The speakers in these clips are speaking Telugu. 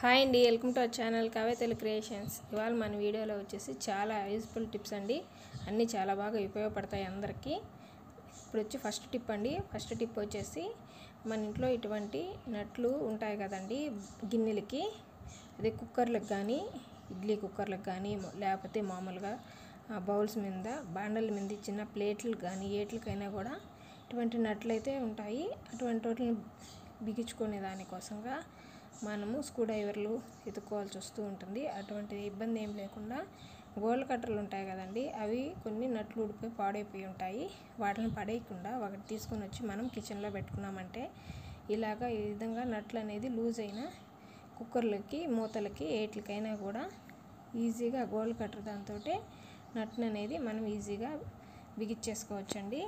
హాయ్ అండి, welcome to our channel Kavya Telugu creations. ఇవాళ మన వీడియోలో వచ్చేసి చాలా యూస్ఫుల్ టిప్స్ అండి. అన్నీ చాలా బాగా ఉపయోగపడతాయి అందరికీ. ఇప్పుడు వచ్చి ఫస్ట్ టిప్ వచ్చేసి మన ఇంట్లో ఇటువంటి నట్లు ఉంటాయి కదండి గిన్నెలకి, అదే కుక్కర్లకు కానీ, ఇడ్లీ కుక్కర్లకు కానీ, లేకపోతే మామూలుగా బౌల్స్ మీద, బాండల మీద, చిన్న ప్లేట్లు కానీ ఏట్లకైనా కూడా ఇటువంటి నట్లు అయితే ఉంటాయి. అటువంటి వాటిని బిగించుకునే దానికోసంగా మనము స్క్రూ డ్రైవర్లు ఎత్తుకోవాల్సి వస్తూ ఉంటుంది. అటువంటి ఇబ్బంది ఏం లేకుండా గోల్డ్ కట్టర్లు ఉంటాయి కదండి, అవి కొన్ని నట్లు ఊడిపోయి పాడైపోయి ఉంటాయి. వాటిని పడేయకుండా ఒకటి తీసుకొని వచ్చి మనం కిచెన్లో పెట్టుకున్నామంటే ఇలాగా ఈ విధంగా నట్లు అనేది లూజ్ అయిన కుక్కర్లకి, మూతలకి, ఏట్లకైనా కూడా ఈజీగా గోల్డ్ కట్టర్ దాంతో నట్ను అనేది మనం ఈజీగా బిగించేసుకోవచ్చండి.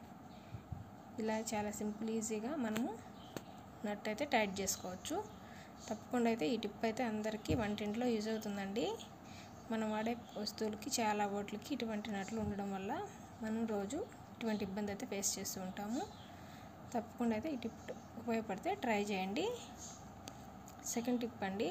ఇలా చాలా సింపుల్ ఈజీగా మనము నట్ అయితే టైట్ చేసుకోవచ్చు. తప్పకుండా అయితే ఈ టిప్ అయితే అందరికీ వంటింట్లో యూజ్ అవుతుందండి. మనం వాడే వస్తువులకి చాలా వాటికి ఇటువంటి నట్లు ఉండడం వల్ల మనం రోజు ఇటువంటి ఇబ్బంది అయితే ఫేస్ చేస్తూ ఉంటాము. తప్పకుండా అయితే ఈ టిప్ ఉపయోగపడితే ట్రై చేయండి. సెకండ్ టిప్ అండి,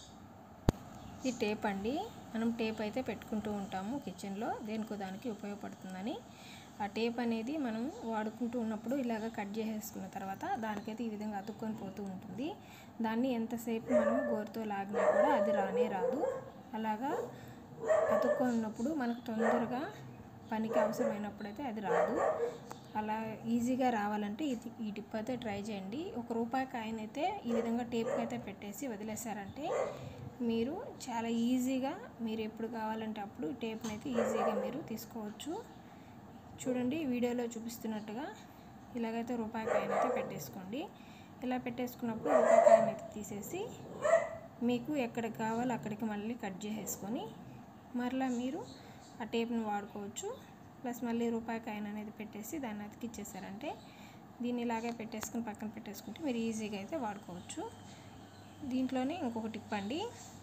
ఇది టేప్ అండి. మనం టేప్ అయితే పెట్టుకుంటూ ఉంటాము కిచెన్లో, దేనికో దానికి ఉపయోగపడుతుందని. ఆ టేప్ అనేది మనం వాడుకుంటూ ఉన్నప్పుడు ఇలాగ కట్ చేసేసుకున్న తర్వాత దానికైతే ఈ విధంగా అతుక్కొని పోతూ ఉంటుంది. దాన్ని ఎంతసేపు మనం గోరుతో లాగినా కూడా అది రానే రాదు. అలాగా అతుక్కొన్నప్పుడు మనకు తొందరగా పనికి అవసరమైనప్పుడైతే అది రాదు. అలా ఈజీగా రావాలంటే ఈ టిప్ అయితే ట్రై చేయండి. ₹1 కాయిన్ అయితే ఈ విధంగా టేప్కి అయితే పెట్టేసి వదిలేశారంటే మీరు చాలా ఈజీగా మీరు ఎప్పుడు కావాలంటే అప్పుడు టేప్ని అయితే ఈజీగా మీరు తీసుకోవచ్చు. చూడండి, వీడియోలో చూపిస్తున్నట్టుగా ఇలాగైతే ₹1 కాయిన్ అయితే పెట్టేసుకోండి. ఇలా పెట్టేసుకున్నప్పుడు ₹1 కాయిన్ అయితే తీసేసి మీకు ఎక్కడికి కావాలో అక్కడికి మళ్ళీ కట్ చేసేసుకొని మరలా మీరు ఆ టేప్ని వాడుకోవచ్చు. ప్లస్ మళ్ళీ ₹1 కాయిన్ అనేది పెట్టేసి దాన్ని అతికిచ్చేసారంటే దీన్ని ఇలాగే పెట్టేసుకుని పక్కన పెట్టేసుకుంటే మీరు ఈజీగా అయితే వాడుకోవచ్చు. దీంట్లోనే ఇంకొక టిప్ అండి,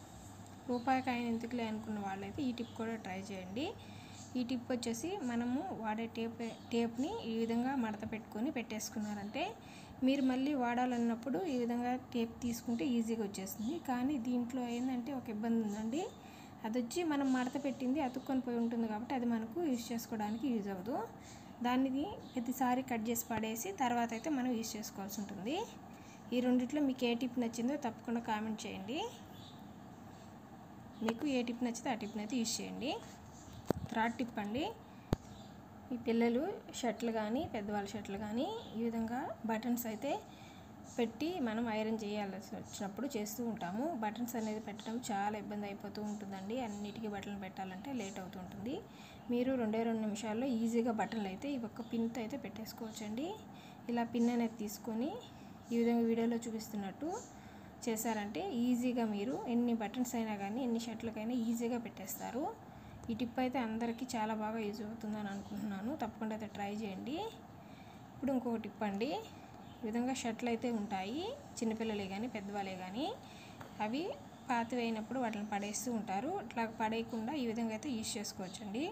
₹1 కాయిన్ ఎందుకులే అనుకున్న వాళ్ళైతే ఈ టిప్ కూడా ట్రై చేయండి. ఈ టిప్ వచ్చేసి మనము వాడే టేప్ని ఈ విధంగా మడత పెట్టుకొని పెట్టేసుకున్నారంటే మీరు మళ్ళీ వాడాలన్నప్పుడు ఈ విధంగా టేప్ తీసుకుంటే ఈజీగా వచ్చేస్తుంది. కానీ దీంట్లో ఏంటంటే ఒక ఇబ్బంది ఉందండి, అది వచ్చి మనం మడత పెట్టింది అతుక్కొని పోయి ఉంటుంది కాబట్టి అది మనకు యూజ్ చేసుకోవడానికి యూజ్ అవ్వదు. దాన్ని ప్రతిసారి కట్ చేసి పడేసి తర్వాత అయితే మనం యూజ్ చేసుకోవాల్సి ఉంటుంది. ఈ రెండిట్లో మీకు ఏ టిప్ నచ్చిందో తప్పకుండా కామెంట్ చేయండి. మీకు ఏ టిప్ నచ్చితే ఆ టిప్ని అయితే యూజ్ చేయండి. థర్డ్ టిప్ అండి, ఈ పిల్లలు షర్ట్లు కానీ, పెద్దవాళ్ళ షర్ట్లు కానీ ఈ విధంగా బటన్స్ అయితే పెట్టి మనం ఐరన్ చేయాల్సి వచ్చినప్పుడు చేస్తూ ఉంటాము. బటన్స్ అనేది పెట్టడం చాలా ఇబ్బంది అయిపోతూ ఉంటుందండి. అన్నిటికీ బటన్లు పెట్టాలంటే లేట్ అవుతూ ఉంటుంది. మీరు 2 నిమిషాల్లో ఈజీగా బటన్లు అయితే ఈ ఒక్క పిన్తో అయితే పెట్టేసుకోవచ్చండి. ఇలా పిన్ అనేది తీసుకొని ఈ విధంగా వీడియోలో చూపిస్తున్నట్టు చేశారంటే ఈజీగా మీరు ఎన్ని బటన్స్ అయినా కానీ, ఎన్ని షర్ట్లకైనా ఈజీగా పెట్టేస్తారు. ఈ టిప్ అయితే అందరికీ చాలా బాగా యూజ్ అవుతుందని అనుకుంటున్నాను. తప్పకుండా అయితే ట్రై చేయండి. ఇప్పుడు ఇంకొక టిప్ అండి, ఈ విధంగా షర్ట్లు అయితే ఉంటాయి, చిన్నపిల్లలే కానీ పెద్దవాళ్ళే కానీ, అవి పాతవి అయినప్పుడు వాటిని పడేస్తూ ఉంటారు. అట్లా పడేయకుండా ఈ విధంగా అయితే యూజ్ చేసుకోవచ్చండి.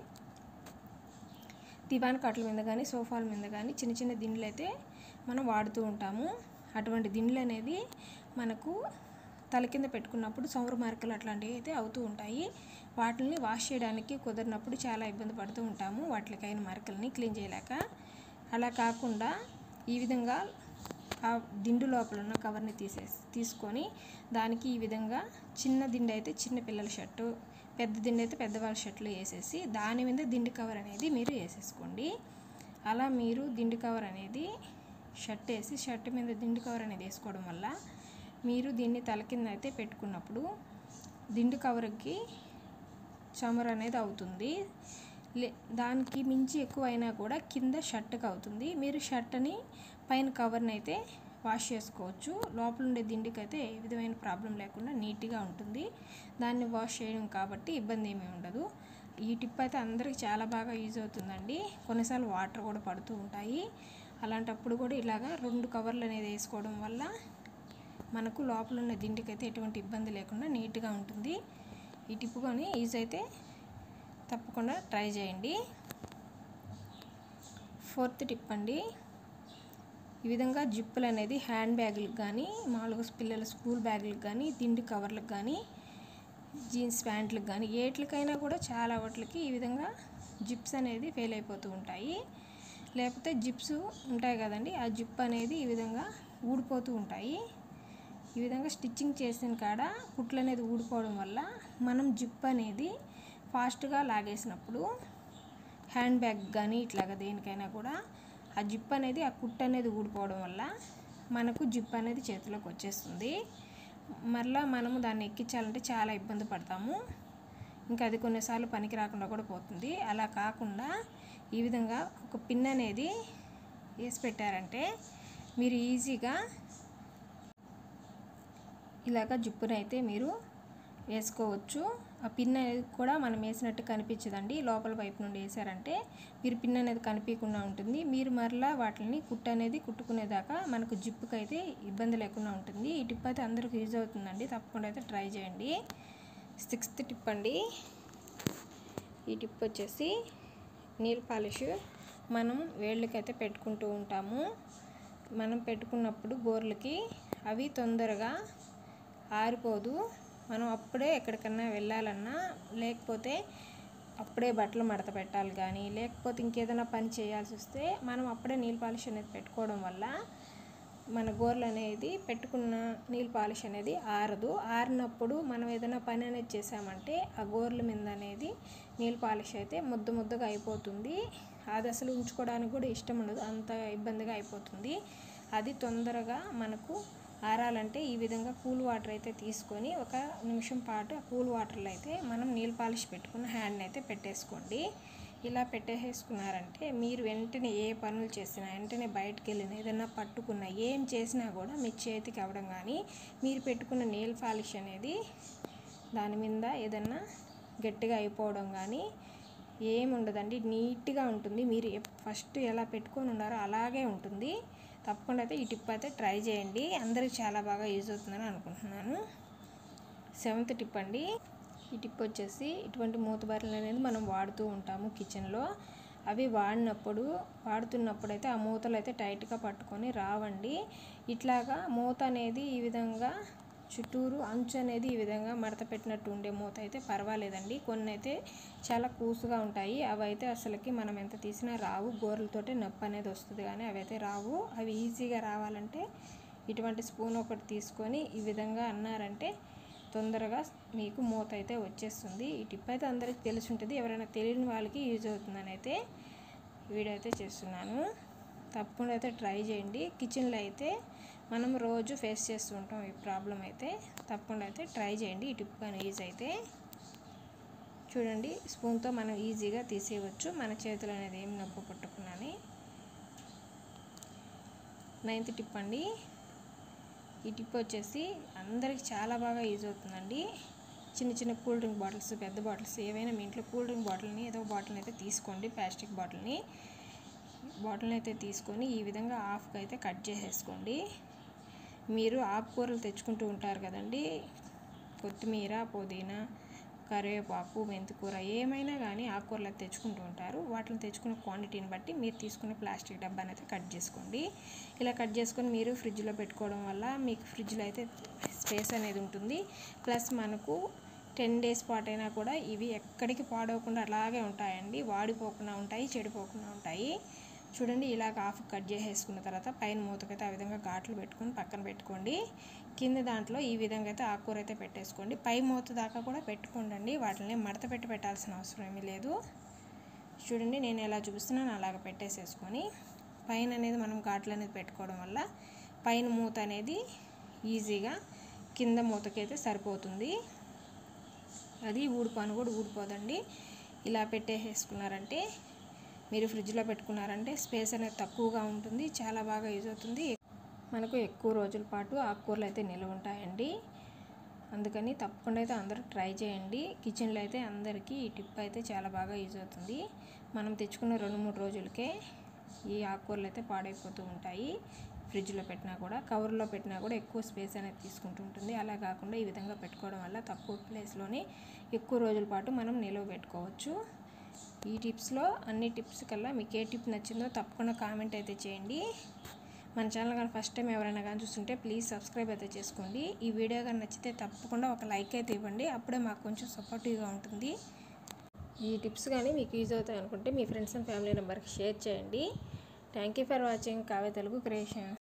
దివాన్ కట్ల మీద కానీ, సోఫాల మీద కానీ చిన్న చిన్న దిండ్లు అయితే మనం వాడుతూ ఉంటాము. అటువంటి దిండ్లు అనేది మనకు తల కింద పెట్టుకున్నప్పుడు సౌర మార్కలు అట్లాంటివి అయితే అవుతూ ఉంటాయి. వాటిని వాష్ చేయడానికి కుదరినప్పుడు చాలా ఇబ్బంది పడుతూ ఉంటాము, వాటికైన మార్కల్ని క్లీన్ చేయలేక. అలా కాకుండా ఈ విధంగా ఆ దిండు లోపల ఉన్న కవర్ని తీసుకొని దానికి ఈ విధంగా చిన్న దిండు అయితే చిన్న పిల్లల షర్టు, పెద్ద దిండు అయితే పెద్దవాళ్ళ షర్ట్లు వేసేసి దాని మీద దిండు కవర్ అనేది మీరు వేసేసుకోండి. అలా మీరు దిండు కవర్ అనేది షర్ట్ వేసి షర్ట్ మీద దిండు కవర్ అనేది వేసుకోవడం వల్ల మీరు దీన్ని తల కింద అయితే పెట్టుకున్నప్పుడు దిండు కవర్కి చమర అనేది అవుతుంది. దానికి మించి ఎక్కువ అయినా కూడా కింద షర్ట్కి అవుతుంది. మీరు షర్ట్ని పైన కవర్ని అయితే వాష్ చేసుకోవచ్చు. లోపల ఉండే దిండుకి అయితే ఏ విధమైన ప్రాబ్లం లేకుండా నీట్గా ఉంటుంది. దాన్ని వాష్ చేయడం కాబట్టి ఇబ్బంది ఏమీ ఉండదు. ఈ టిప్ అయితే అందరికీ చాలా బాగా యూజ్ అవుతుందండి. కొన్నిసార్లు వాటర్ కూడా పడుతూ ఉంటాయి. అలాంటప్పుడు కూడా ఇలాగా 2 కవర్లు అనేది వేసుకోవడం వల్ల మనకు లోపల ఉన్న దిండుకి అయితే ఎటువంటి ఇబ్బంది లేకుండా నీట్గా ఉంటుంది. ఈ టిప్ కానీ యూజ్ అయితే తప్పకుండా ట్రై చేయండి. ఫోర్త్ టిప్ అండి, ఈ విధంగా జిప్పులు అనేది హ్యాండ్ బ్యాగులకు కానీ, మామూలుగా పిల్లల స్కూల్ బ్యాగులకు కానీ, తిండి కవర్లకు కానీ, జీన్స్ ప్యాంట్లకు కానీ ఏట్లకైనా కూడా చాలా వాటికి ఈ విధంగా జిప్స్ అనేది ఫెయిల్ అయిపోతూ ఉంటాయి. లేకపోతే జిప్స్ ఉంటాయి కదండి, ఆ జిప్ అనేది ఈ విధంగా ఊడిపోతూ ఉంటాయి. ఈ విధంగా స్టిచ్చింగ్ చేసిన కాడ కుట్లు అనేది ఊడిపోవడం వల్ల మనం జిప్ అనేది ఫాస్ట్గా లాగేసినప్పుడు హ్యాండ్ బ్యాగ్ కానీ ఇట్లాగా దేనికైనా కూడా ఆ జిప్ అనేది, ఆ కుట్టు అనేది ఊడిపోవడం వల్ల మనకు జిప్ అనేది చేతిలోకి వచ్చేస్తుంది. మరలా మనము దాన్ని ఎక్కించాలంటే చాలా ఇబ్బంది పడతాము. ఇంకా అది కొన్నిసార్లు పనికి రాకుండా కూడా పోతుంది. అలా కాకుండా ఈ విధంగా ఒక పిన్ అనేది వేసి పెట్టారంటే మీరు ఈజీగా ఇలాగ జిప్పునైతే మీరు వేసుకోవచ్చు. ఆ పిన్ అనేది కూడా మనం వేసినట్టు కనిపించదండి. లోపల వైపు నుండి వేసారంటే మీరు పిన్ అనేది కనిపించకుండా ఉంటుంది. మీరు మరలా వాటిని కుట్టు అనేది కుట్టుకునేదాకా మనకు జిప్పుకి అయితే ఇబ్బంది లేకుండా ఉంటుంది. ఈ టిప్ అయితే అందరికీ యూజ్ అవుతుందండి, తప్పకుండా అయితే ట్రై చేయండి. 6th టిప్ అండి. ఈ టిప్ వచ్చేసి నీల్ పాలిష్ మనం వేళ్ళకైతే పెట్టుకుంటూ ఉంటాము. మనం పెట్టుకున్నప్పుడు గోర్లకి అవి తొందరగా ఆరిపోదు. మనం అప్పుడే ఎక్కడికన్నా వెళ్ళాలన్నా, లేకపోతే అప్పుడే బట్టలు మడత పెట్టాలి కానీ, లేకపోతే ఇంకేదైనా పని చేయాల్సి వస్తే మనం అప్పుడే నీల్ పాలిష్ అనేది పెట్టుకోవడం వల్ల మన గోర్లు అనేది పెట్టుకున్న నీల్ పాలిష్ అనేది ఆరదు. ఆరినప్పుడు మనం ఏదైనా పని అనేది చేసామంటే ఆ గోర్ల మీద అనేది నీల్ పాలిష్ అయితే ముద్దగా అయిపోతుంది. అది అసలు ఉంచుకోవడానికి కూడా ఇష్టం ఉండదు, అంత ఇబ్బందిగా అయిపోతుంది. అది తొందరగా మనకు ఆరాలంటే ఈ విధంగా కూల్ వాటర్ అయితే తీసుకొని 1 నిమిషం పాటు ఆ కూల్ వాటర్లో అయితే మనం నీల్ పాలిష్ పెట్టుకున్న హ్యాండ్ని అయితే పెట్టేసుకోండి. ఇలా పెట్టేసుకున్నారంటే మీరు వెంటనే ఏ పనులు చేసినా, వెంటనే బయటకు వెళ్ళినా, ఏదైనా పట్టుకున్నా, ఏం చేసినా కూడా మీ చేతికి అవ్వడం కానీ, మీరు పెట్టుకున్న నెయిల్ పాలిష్ అనేది దాని మీద ఏదన్నా గట్టిగా అయిపోవడం కానీ ఏమి ఉండదండి. నీట్గా ఉంటుంది. మీరు ఫస్ట్ ఎలా పెట్టుకొని ఉన్నారో అలాగే ఉంటుంది. తప్పకుండా అయితే ఈ టిప్ అయితే ట్రై చేయండి. అందరికీ చాలా బాగా యూజ్ అవుతుందని అనుకుంటున్నాను. 7th టిప్ అండి. ఈ టిప్ వచ్చేసి ఇటువంటి మూత బర్రెలు అనేది మనం వాడుతూ ఉంటాము కిచెన్లో. అవి వాడుతున్నప్పుడు అయితే ఆ మూతలు అయితే టైట్గా పట్టుకొని రావండి. ఇట్లాగా మూత అనేది ఈ విధంగా చుట్టూరు అంచు అనేది ఈ విధంగా మడత పెట్టినట్టు ఉండే మూత అయితే పర్వాలేదండి. కొన్ని అయితే చాలా కూసుగా ఉంటాయి. అవి అయితే అసలుకి మనం ఎంత తీసినా రావు. గోర్లతోటే నొప్పి అనేది వస్తుంది కానీ అవి అయితే రావు. అవి ఈజీగా రావాలంటే ఇటువంటి స్పూన్ ఒకటి తీసుకొని ఈ విధంగా అన్నారంటే తొందరగా మీకు మూత అయితే వచ్చేస్తుంది. ఈ టిప్ అయితే అందరికీ తెలిసి ఉంటుంది. ఎవరైనా తెలియని వాళ్ళకి యూజ్ అవుతుందని అయితే వీడియో అయితే చేస్తున్నాను. తప్పకుండా అయితే ట్రై చేయండి. కిచెన్లో అయితే మనం రోజు ఫేస్ చేస్తూ ఉంటాం ఈ ప్రాబ్లం అయితే. తప్పకుండా అయితే ట్రై చేయండి. ఈ టిప్ కానీ యూజ్ అయితే చూడండి, స్పూన్తో మనం ఈజీగా తీసేయవచ్చు. మన చేతులు అనేది ఏం నొప్పి పట్టుకున్నాని. 9th టిప్ అండి. ఈ టిప్ వచ్చేసి అందరికి చాలా బాగా యూజ్ అవుతుందండి. చిన్న కూల్ డ్రింక్ బాటిల్స్, పెద్ద బాటిల్స్ ఏవైనా మీ ఇంట్లో కూల్ డ్రింక్ బాటిల్ని ఏదో బాటిల్ని అయితే తీసుకోండి. ప్లాస్టిక్ బాటిల్ని అయితే తీసుకొని ఈ విధంగా హాఫ్గా అయితే కట్ చేసేసుకోండి. మీరు ఆకుకూరలు తెచ్చుకుంటూ ఉంటారు కదండి, కొత్తిమీర, పుదీనా, కరివేపాకు, మెంతికూర ఏమైనా కానీ ఆకుకూరలు తెచ్చుకుంటూ ఉంటారు. వాటిని తెచ్చుకున్న క్వాంటిటీని బట్టి మీరు తీసుకునే ప్లాస్టిక్ డబ్బాని అయితే కట్ చేసుకోండి. ఇలా కట్ చేసుకొని మీరు ఫ్రిడ్జ్లో పెట్టుకోవడం వల్ల మీకు ఫ్రిడ్జ్లో అయితే స్పేస్ అనేది ఉంటుంది. ప్లస్ మనకు 10 days పాటు అయినా కూడా ఇవి ఎక్కడికి పాడవకుండా అలాగే ఉంటాయండి. వాడిపోకుండా ఉంటాయి, చెడిపోకుండా ఉంటాయి. చూడండి, ఇలాగ హాఫ్ కట్ చేసేసుకున్న తర్వాత పైన మూతకైతే ఆ విధంగా ఘాట్లు పెట్టుకొని పక్కన పెట్టుకోండి. కింద దాంట్లో ఈ విధంగా అయితే ఆకుకూర అయితే పెట్టేసుకోండి. పై మూత దాకా కూడా పెట్టుకోండి. వాటిని మడత పెట్టాల్సిన అవసరం ఏమీ లేదు. చూడండి, నేను ఎలా చూపిస్తున్నాను అలాగ పెట్టేసేసుకొని పైన అనేది మనం ఘాట్లు అనేది పెట్టుకోవడం వల్ల పైన మూత అనేది ఈజీగా కింద మూతకైతే సరిపోతుంది. అది ఊడిపోదండి. ఇలా పెట్టేసుకున్నారంటే మీరు ఫ్రిడ్జ్లో పెట్టుకున్నారంటే స్పేస్ అనేది తక్కువగా ఉంటుంది. చాలా బాగా యూజ్ అవుతుంది. మనకు ఎక్కువ రోజుల పాటు ఆకుకూరలు అయితే నిల్వ ఉంటాయండి. అందుకని తప్పకుండా అయితే అందరూ ట్రై చేయండి. కిచెన్లో అయితే అందరికీ ఈ టిప్ అయితే చాలా బాగా యూజ్ అవుతుంది. మనం తెచ్చుకున్న 2-3 రోజులకే ఈ ఆకుకూరలు అయితే పాడైపోతూ ఉంటాయి. ఫ్రిడ్జ్లో పెట్టినా కూడా, కవర్లో పెట్టినా కూడా ఎక్కువ స్పేస్ అనేది తీసుకుంటూ ఉంటుంది. అలా కాకుండా ఈ విధంగా పెట్టుకోవడం వల్ల తక్కువ ప్లేస్లోనే ఎక్కువ రోజుల పాటు మనం నిల్వ పెట్టుకోవచ్చు. ఈ టిప్స్లో అన్ని టిప్స్ కల్లా మీకు ఏ టిప్ నచ్చిందో తప్పకుండా కామెంట్ అయితే చేయండి. మన ఛానల్ కానీ ఫస్ట్ టైం ఎవరైనా కానీ చూస్తుంటే ప్లీజ్ సబ్స్క్రైబ్ అయితే చేసుకోండి. ఈ వీడియో కానీ నచ్చితే తప్పకుండా ఒక లైక్ అయితే ఇవ్వండి, అప్పుడే మాకు కొంచెం సపోర్టివ్గా ఉంటుంది. ఈ టిప్స్ కానీ మీకు యూజ్ అవుతాయి అనుకుంటే మీ ఫ్రెండ్స్ అండ్ ఫ్యామిలీ మెంబర్కి షేర్ చేయండి. Thank you for watching Kavya Telugu creations.